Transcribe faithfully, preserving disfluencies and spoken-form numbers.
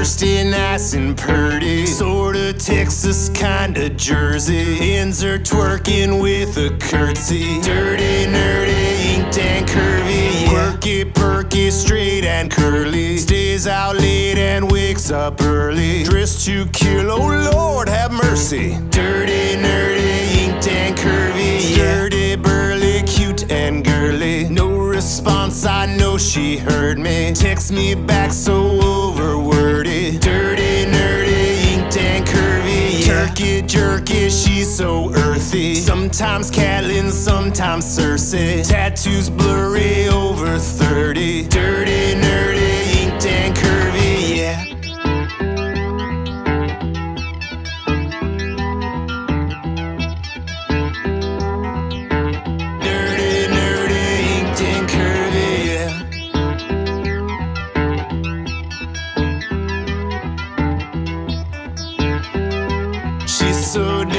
thirsty, nice and purdy. Sorta Texas, kinda Jersey. Ends her twerking with a curtsey. Dirty, nerdy, inked and curvy, yeah. Quirky, perky, straight and curly. Stays out late and wakes up early. Dressed to kill, oh Lord have mercy. Dirty, nerdy, inked and curvy, yeah. Sturdy, burly, cute and girly. No response, I know she heard me. Text me back so over-wordy. Dirty, nerdy, inked and curvy, yeah. Turkey, jerky, she's so earthy. Sometimes Catelyn, sometimes Cersei. Tattoos blurry, over thirty. Dirty, nerdy, inked and curvy, yeah. She's so dirty.